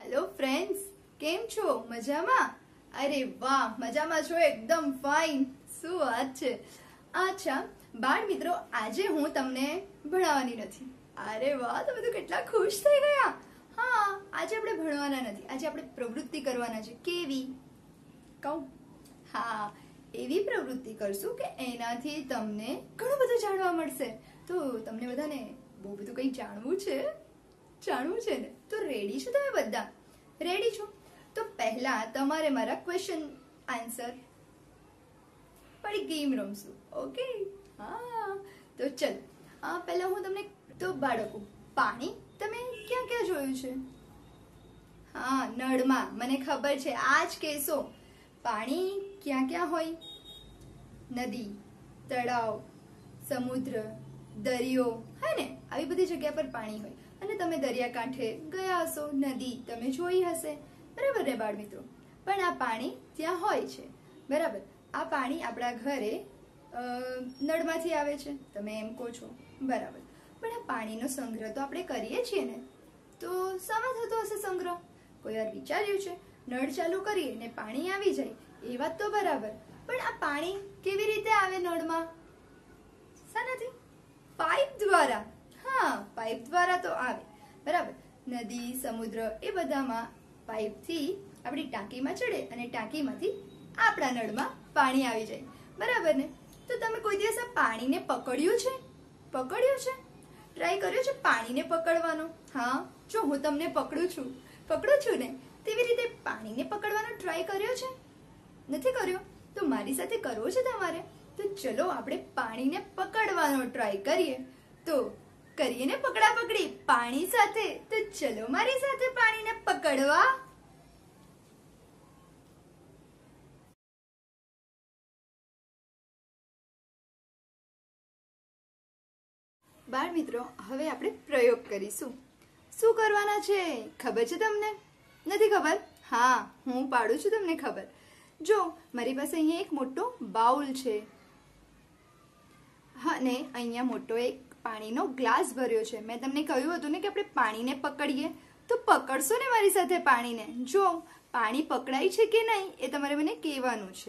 Hello friends, કેમ છો? મજામાં? અરે વાહ, મજામાં છો? એકદમ ફાઇન. શું વાત છે. અચ્છા બાળ મિત્રો, આજે હું તમને ભણાવવાની નથી. અરે વાહ, તમે તો કેટલા ખુશ થઈ ગયા. હા, આજે આપણે ભણવાના નથી. આજે આપણે પ્રવૃત્તિ કરવાના છે. કેવી કહું? હા, એવી પ્રવૃત્તિ કરશું કે એનાથી તમને ઘણું બધું જાણવા મળશે. તો તમને બધાને બહુ બધું કંઈ જાણવું છે ને? તો રેડી છો તમે બધા? રેડી છો? તો પહેલા તમારે મારા ક્વેશ્ચન આન્સર પડી ગેમ રમશું. ઓકે? હા, તો ચલ. પહેલા હું તમને તો બાળકો, પાણી તમે ક્યાં ક્યાં જોયું છે? હા, નળમાં. મને ખબર છે. આ જ કહેશો. પાણી ક્યાં ક્યાં હોય? નદી, તળાવ, સમુદ્ર, દરિયો, હે ને? આવી બધી જગ્યા પર પાણી હોય. અને તમે દરિયાકાંઠે ગયા હશો, નદી તમે જોઈ હશે, બરાબર ને બાળ મિત્રો? પણ આ પાણી ત્યાં હોય છે, બરાબર? આ પાણી આપણા ઘરે નળમાંથી આવે છે, તમે એમ કહો છો, બરાબર? પણ આ પાણીનો સંગ્રહ તો આપણે કરીએ છીએ ને, તો શામાં થતો હશે સંગ્રહ? કોઈ વાર વિચાર્યું છે? નળ ચાલુ કરીએ ને પાણી આવી જાય, એ વાત તો બરાબર. પણ આ પાણી કેવી રીતે આવે નળમાં? શાનાથી? પાઇપ દ્વારા. હા, પાઇપ દ્વારા તો આવે, બરાબર? નદી, સમુદ્ર એ બધામાં પાઇપથી આપણી ટાંકીમાં ચડે અને ટાંકીમાંથી આપણા નળમાં પાણી આવી જાય, બરાબર ને? તો તમે કોઈ દિવસ આ પાણીને પકડ્યું છે? ટ્રાય કર્યો છે પાણીને પકડવાનો? હા, જો હું તમને પકડું છું ને, તેવી રીતે પાણીને પકડવાનો ટ્રાય કર્યો છે? નથી કર્યો? તો મારી સાથે કરવો છે તમારે. તો ચલો આપણે પાણીને પકડવાનો ટ્રાય કરીએ. તો કરીએ ને પકડા-પકડી પાણી સાથે. તો ચલો મારી સાથે પાણીને પકડવા. બાળ મિત્રો, હવે આપણે પ્રયોગ કરીશું. શું કરવાના છે ખબર છે તમને? નથી ખબર? હા, હું પાડું છું તમને ખબર. જો મારી પાસે અહીંયા એક મોટો બાઉલ છે, હા, ને અહીંયા મોટો એક પાણીનો ગ્લાસ ભર્યો છે. મેં તમને કહ્યું હતું ને કે આપણે પાણીને પકડીએ. તો પકડશો ને મારી સાથે પાણીને? જો પાણી પકડાય છે કે નહીં એ તમારે મને કહેવાનું છે.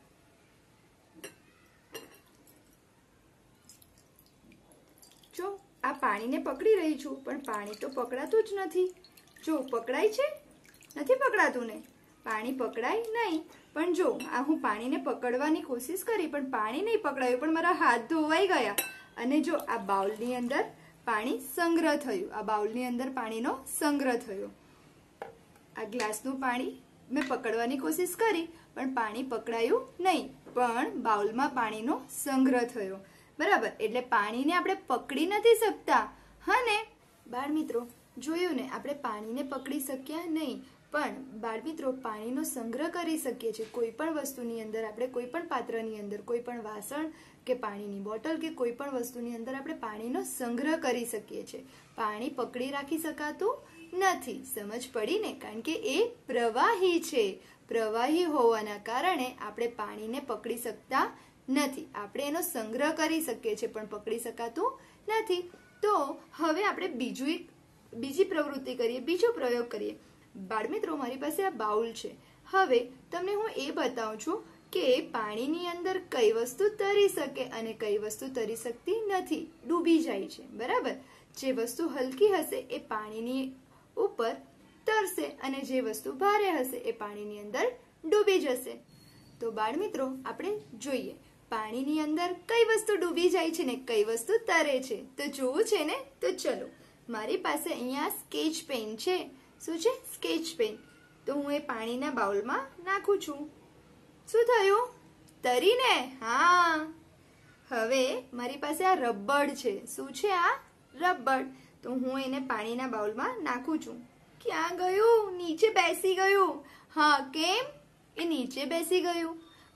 જો આ પાણીને પકડી રહી છું, પણ પાણી તો પકડાતું જ નથી. જો પકડાય છે? નથી પકડાતું ને? પાણી પકડાય નહીં. પણ જો આ હું પાણીને પકડવાની કોશિશ કરી, પણ પાણી નહીં પકડાયું, પણ મારા હાથ ધોવાઈ ગયા. અને જો આ બાઉલની અંદર પાણી સંગ્રહ થયું. આ બાઉલની અંદર પાણીનો સંગ્રહ થયો. આ ગ્લાસનું પાણી મેં પકડવાની કોશિશ કરી, પણ પાણી પકડાયું નહીં, પણ બાઉલમાં પાણીનો સંગ્રહ થયો, બરાબર? એટલે પાણીને આપણે પકડી નથી શકતા, હા ને બાળ મિત્રો? જોયું ને, આપણે પાણીને પકડી શક્યા નહીં, પણ બાળ મિત્રો પાણીનો સંગ્રહ કરી શકીએ છીએ. કોઈ પણ વસ્તુની અંદર આપણે, કોઈ પણ પાત્રની અંદર, કોઈ પણ વાસણ કે પાણીની બોટલ કે કોઈ પણ વસ્તુની અંદર આપણે પાણીનો સંગ્રહ કરી શકીએ છીએ. પાણી પકડી રાખી શકાતું નથી. સમજ પડી ને? કારણ કે એ પ્રવાહી છે. પ્રવાહી હોવાના કારણે આપણે પાણીને પકડી શકતા નથી. આપણે એનો સંગ્રહ કરી શકીએ છીએ, પણ પકડી શકાતું નથી. તો હવે આપણે બીજી પ્રવૃત્તિ કરીએ, બીજો પ્રયોગ કરીએ. બાળ મિત્રો, મારી પાસે આ બાઉલ છે. હવે તમને હું એ બતાવું છું કે પાણીની અંદર કઈ વસ્તુ તરી શકે અને કઈ વસ્તુ તરી શકતી નથી, ડૂબી જાય છે, બરાબર? જે વસ્તુ હલકી હશે એ પાણીની ઉપર તરશે અને જે વસ્તુ ભારે હશે એ પાણીની અંદર ડૂબી જશે. તો બાળ મિત્રો, આપણે જોઈએ પાણીની અંદર કઈ વસ્તુ ડૂબી જાય છે ને કઈ વસ્તુ તરે છે. તો જોવું છે ને? તો ચલો, મારી પાસે અહીંયા સ્કેચ પેન છે. શું છે? Sketch pen. તો હું એ પાણીના બાઉલમાં નાખું છું. શું થયું? તરીને? હા. હવે મારી પાસે આ રબડ છે. શું છે આ? રબડ. તો હું એને પાણીના બાઉલમાં નાખું છું. ક્યાં ગયું? નીચે બેસી ગયું. હા, કેમ? એ નીચે બેસી ગયું.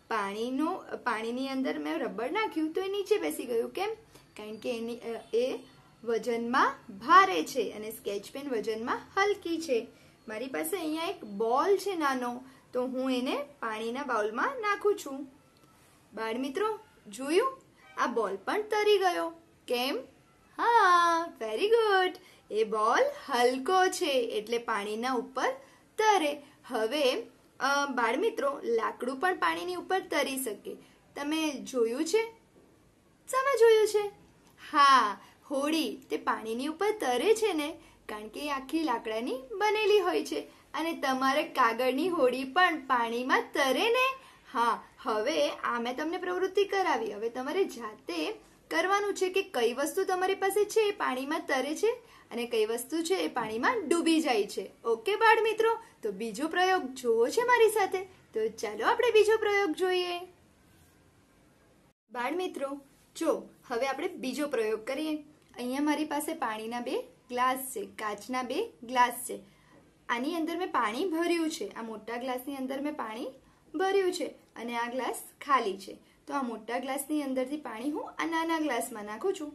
પાણીની અંદર મેં રબડ નાખ્યું તો એ નીચે બેસી ગયું. કેમ? કારણ કે એ વજનમાં ભારે છે અને સ્કેચ પેન વજનમાં હલકી છે. મારી પાસે અહીંયા એક બોલ છે નાનો, તો હું એને પાણીના બાઉલમાં નાખું છું. બાળ મિત્રો, જોયું? આ બોલ પણ તરી ગયો. કેમ? હા, વેરી ગુડ. એ બોલ હલકો છે એટલે પાણીના ઉપર તરે. હવે બાળમિત્રો, લાકડું પણ પાણીની ઉપર તરી શકે. તમે જોયું છે? શેમાં જોયું છે? હા, હોડી તે પાણીની ઉપર તરે છે ને, કારણ કે એ આખી લાકડાની બનેલી હોય છે. અને તમારે કાગળની હોડી પણ પાણીમાં તરે ને. હા, હવે આ મેં તમને પ્રવૃત્તિ કરાવી. હવે તમારે જાતે કરવાનું છે કે કઈ વસ્તુ તમારી પાસે છે એ પાણીમાં તરે છે અને કઈ વસ્તુ છે એ પાણીમાં ડૂબી જાય છે. ઓકે બાળ મિત્રો, તો બીજો પ્રયોગ જોવો છે મારી સાથે? તો ચાલો આપણે બીજો પ્રયોગ જોઈએ. બાળ મિત્રો, જો હવે આપણે બીજો પ્રયોગ કરીએ. અહીંયા મારી પાસે પાણીના 2 ગ્લાસ છે, કાચના 2 ગ્લાસ છે. આની અંદર મેં પાણી ભર્યું છે. આ મોટા ગ્લાસની અંદર મેં પાણી ભર્યું છે અને આ ગ્લાસ ખાલી છે. તો આ મોટા ગ્લાસની અંદરથી પાણી હું આ નાના ગ્લાસમાં નાખું છું.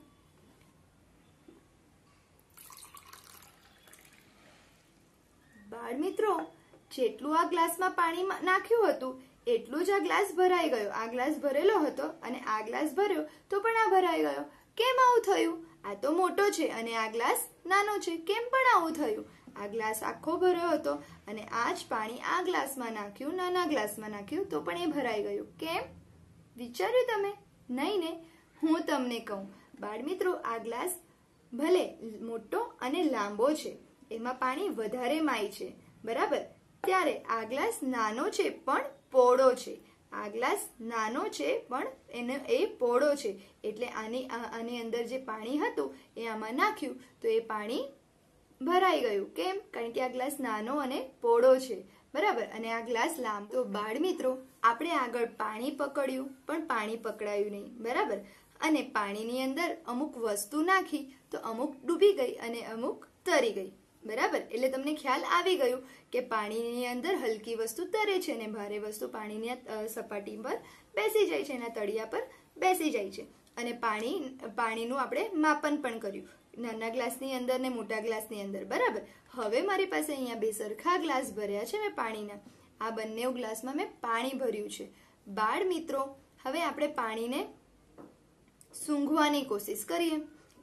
બાળ મિત્રો, જેટલું આ ગ્લાસમાં પાણી નાખ્યું હતું એટલું જ આ ગ્લાસ ભરાઈ ગયો. આ ગ્લાસ ભરેલો હતો અને આ ગ્લાસ ભર્યો તો પણ આ ભરાઈ ગયો. કેમ આવું થયું? આ તો મોટો છે અને આ ગ્લાસ નાનો છે. કેમ પણ આવું થયું? આ ગ્લાસ આખો ભર્યો હતો અને આ જ પાણી આ ગ્લાસમાં નાખ્યું, નાના ગ્લાસમાં નાખ્યું તો પણ એ ભરાઈ ગયું. કેમ? વિચાર્યું તમે? નહીં ને? હું તમને કહું. બાળ મિત્રો, આ ગ્લાસ ભલે મોટો અને લાંબો છે, એમાં પાણી વધારે માય છે, બરાબર? ત્યારે આ ગ્લાસ નાનો છે પણ પહોળો છે. આ ગ્લાસ નાનો છે પણ એ પહોળો છે. એટલે આની અંદર જે પાણી હતું એ આમાં નાખ્યું તો એ પાણી ભરાઈ ગયું. કેમ? કારણ કે આ ગ્લાસ નાનો અને પહોળો છે, બરાબર? અને આ ગ્લાસ લાંબો. તો બાળ મિત્રો, આપણે આગળ પાણી પકડ્યું પણ પાણી પકડાયું નહીં, બરાબર? અને પાણીની અંદર અમુક વસ્તુ નાખી તો અમુક ડૂબી ગઈ અને અમુક તરી ગઈ, બરાબર? એટલે તમને ખ્યાલ આવી ગયું કે પાણીની અંદર હલકી વસ્તુ તરે છે અને ભારે વસ્તુ પાણીની સપાટી પર બેસી જાય છે, એના તળિયા પર બેસી જાય છે. અને પાણીનું આપણે માપન પણ કર્યું, નાના ગ્લાસની અંદર ને મોટા ગ્લાસની અંદર, બરાબર? હવે મારી પાસે અહીંયા 2 સરખા ગ્લાસ ભર્યા છે મેં પાણીના. આ બંને ગ્લાસમાં મેં પાણી ભર્યું છે. બાળ મિત્રો, હવે આપણે પાણીને સૂંઘવાની કોશિશ કરીએ.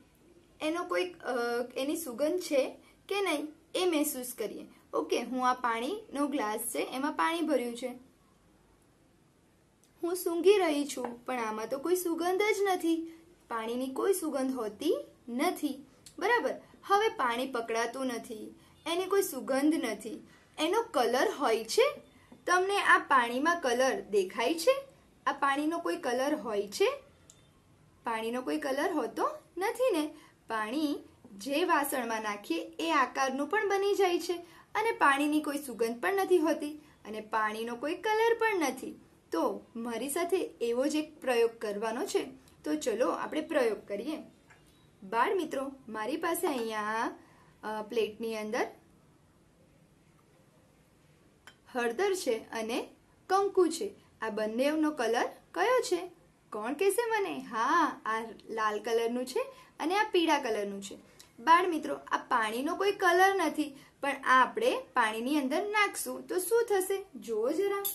એની સુગંધ છે કે નહીં એ મહેસૂસ કરીએ. ઓકે, હું આ પાણીનો ગ્લાસ છે, એમાં પાણી ભર્યું છે. હું સૂંઘી રહી છું પણ આમાં તો કોઈ સુગંધ જ નથી. પાણીની કોઈ સુગંધ હોતી નથી, બરાબર? હવે પાણી પકડાતું નથી, એની કોઈ સુગંધ નથી. એનો કલર હોય છે? તમને આ પાણીમાં કલર દેખાય છે? આ પાણીનો કોઈ કલર હોય છે? પાણીનો કોઈ કલર હોતો નથી ને. પાણી જે વાસણમાં નાખીએ એ આકારનું પણ બની જાય છે અને પાણીની કોઈ સુગંધ પણ નથી હોતી અને પાણીનો કોઈ કલર પણ નથી. તો મારી સાથે એવો જ એક પ્રયોગ કરવાનો છે. તો ચલો આપણે પ્રયોગ કરીએ. બાળ મિત્રો, મારી પાસે અહીંયા પ્લેટની અંદર હળદર છે અને કંકુ છે. આ બંનેનો કલર કયો છે? કોણ કહેશે મને? હા, આ લાલ કલરનું છે અને આ પીળા કલરનું છે. બાળ મિત્રો, આ પાણીનો કોઈ કલર નથી પણ આ આપણે પાણીની અંદર નાખશું તો શું થશે? જુઓ જરા.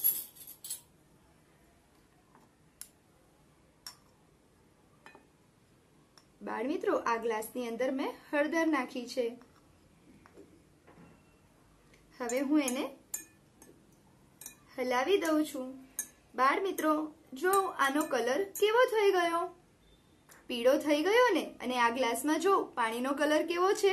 બાળ મિત્રો, આ ગ્લાસની અંદર મેં હળદર નાખી છે. હવે હું એને હલાવી દઉં છું. બાળ મિત્રો, જો આનો કલર કેવો થઈ ગયો? પીળો થઈ ગયો ને. અને આ ગ્લાસમાં જો પાણીનો કલર કેવો છે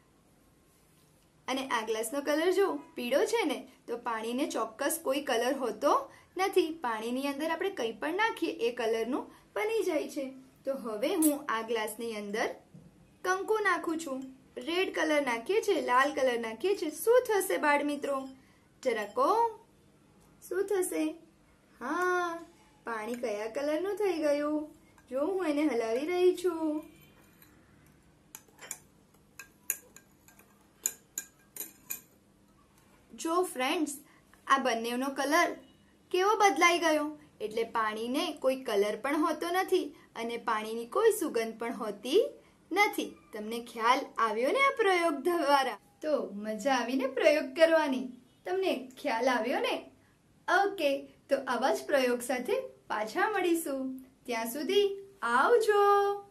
અને આ ગ્લાસનો કલર જો પીળો છે ને, તો પાણીને ચોક્કસ કોઈ કલર હોતો નથી. પાણીની અંદર આપણે કંઈ પણ નાખીએ એ કલરનું બની જાય છે. તો હવે હું આ ગ્લાસની અંદર કંકુ નાખું છું. રેડ કલર નાખીએ છીએ, લાલ કલર નાખીએ છીએ. શું થશે બાળ મિત્રો? જરા કહો, શું થશે? હા, પાણી કયા કલરનું થઈ ગયું? જો હું એને હલાવી રહી છું. જો ફ્રેન્ડ્સ, આ બંનેનો કલર કેવો બદલાઈ ગયો? એટલે પાણીને કોઈ કલર પણ હોતો નથી અને પાણીની કોઈ સુગંધ પણ હોતી નથી. તમને ખ્યાલ આવ્યો ને આ પ્રયોગ દ્વારા? તો મજા આવીને પ્રયોગ કરવાની. તમને ખ્યાલ આવ્યો ને? ઓકે, તો આવા જ પ્રયોગ સાથે પાછા મળીશું. ત્યાં સુધી આવજો.